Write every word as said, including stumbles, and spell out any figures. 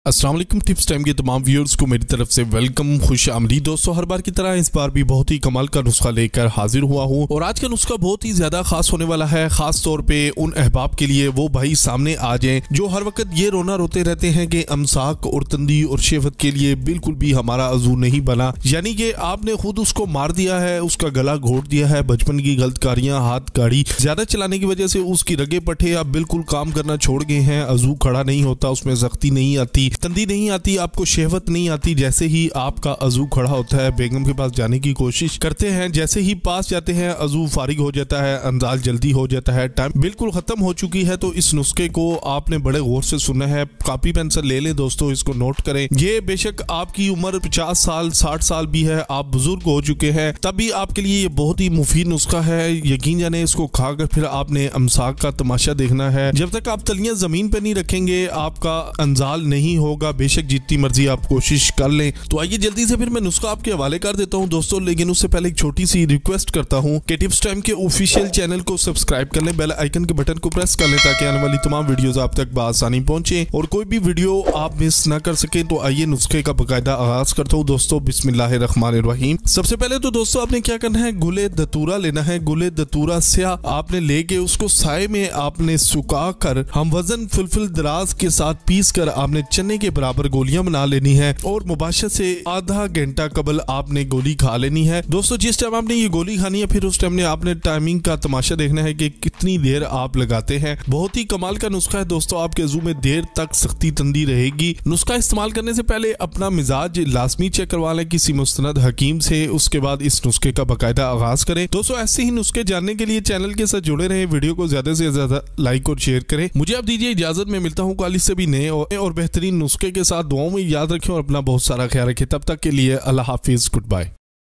अस्सलाम वालेकुम। Tips time के तमाम व्यूअर्स को मेरी तरफ से वेलकम, खुश आमदीद। दोस्तों, हर बार की तरह इस बार भी बहुत ही कमाल का नुस्खा लेकर हाजिर हुआ हूँ और आज का नुस्खा बहुत ही ज्यादा खास होने वाला है, खास तौर पे उन अहबाब के लिए वो भाई सामने आ जाएं जो हर वक्त ये रोना रोते रहते हैं कि अमसाक और तंदी और शहवत के लिए बिल्कुल भी हमारा अजू नहीं बना, यानी कि आपने खुद उसको मार दिया है, उसका गला घोट दिया है, बचपन की गलतकारियां, हाथ गाड़ी ज्यादा चलाने की वजह से उसकी रगे पट्टे आप बिल्कुल काम करना छोड़ गए हैं, अजू खड़ा नहीं होता, उसमें सख्ती नहीं आती, तंदी नहीं आती, आपको शहवत नहीं आती। जैसे ही आपका अजू खड़ा होता है, बेगम के पास जाने की कोशिश करते हैं, जैसे ही पास जाते हैं अजू फारिग हो जाता है, अंदाज जल्दी हो जाता है, टाइम बिल्कुल खत्म हो चुकी है। तो इस नुस्खे को आपने बड़े गौर से सुनना है, कॉपी पेंसिल ले लें दोस्तों, इसको नोट करें। ये बेशक आपकी उम्र पचास साल साठ साल भी है, आप बुजुर्ग हो चुके हैं, तब भी आपके लिए ये बहुत ही मुफीद नुस्खा है। यकीन जाने इसको खाकर फिर आपने अमसाक का तमाशा देखना है। जब तक आप तलियां जमीन पे नहीं रखेंगे आपका अंजाल नहीं होगा, बेशक जितनी मर्जी आप कोशिश कर लें। तो आइए जल्दी से फिर मैं नुस्खा आपके हवाले कर देता हूं दोस्तों, लेकिन उससे पहले एक छोटी सी रिक्वेस्ट करता हूं कि टिप्स टाइम के ऑफिशियल चैनल को सब्सक्राइब कर लें, बेल आइकन के बटन को प्रेस कर लें ताकि आने वाली तमाम वीडियोस आप तक बआसानी पहुंचे और कोई भी वीडियो आप मिस ना कर सके। तो आइए नुस्खे का बाकायदा आगाज करता हूँ दोस्तों। बिस्मिल्लाहिर्रहमानिर्रहीम। सबसे पहले तो दोस्तों आपने क्या करना है, गुले दतूरा लेना है। गुले दतूरा स्याह आपने लेके उसको साए में आपने सुखा कर हम वजन फुलफिल दराज के साथ पीस कर आपने चने के बराबर गोलियां बना लेनी है और मुबाशर से आधा घंटा कबल आपने गोली खा लेनी है। दोस्तों, जिस टाइम आपने ये गोली खानी है फिर उस टाइम ने आपने टाइमिंग का तमाशा देखना है कि कितनी देर आप लगाते हैं। बहुत ही कमाल का नुस्खा है दोस्तों, आपके अज़ू में देर तक सख्ती तंदी रहेगी। नुस्खा इस्तेमाल करने से पहले अपना मिजाज लाजमी चेक करवा लें किसी मुस्तनद हकीम से, उसके बाद इस नुस्खे का बाकायदा आगाज करें। दोस्तों, ऐसे ही नुस्खे जानने के लिए चैनल के साथ जुड़े रहे, वीडियो को ज्यादा से ज्यादा लाइक और शेयर करें। मुझे आप दीजिए इजाजत, में मिलता हूँ कल से भी नए और बेहतरीन नुस्खे के साथ। दुआओं में याद रखें और अपना बहुत सारा ख्याल रखें। तब तक के लिए अल्लाह हाफिज, गुड बाय।